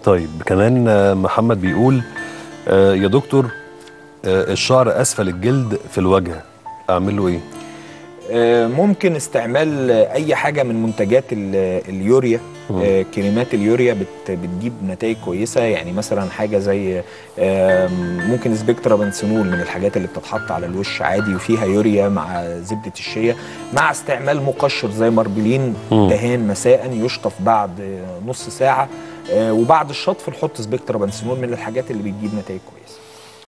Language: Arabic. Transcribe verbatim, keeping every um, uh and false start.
طيب كمان آه، محمد بيقول آه، يا دكتور، آه، الشعر اسفل الجلد في الوجه اعمل له ايه؟ آه، ممكن استعمال آه، اي حاجه من منتجات ال- اليوريا. مم. آه، كريمات اليوريا بت- بتجيب نتائج كويسه، يعني مثلا حاجه زي آم، ممكن سبيكترا بنسنول، من الحاجات اللي بتتحط على الوش عادي وفيها يوريا مع زبده الشيا، مع استعمال مقشر زي ماربلين مم. دهان مساء يشطف بعد آه، نص ساعه. آه، وبعد الشطف نحط سبيكترا بنسنول، من الحاجات اللي بتجيب نتائج كويسه.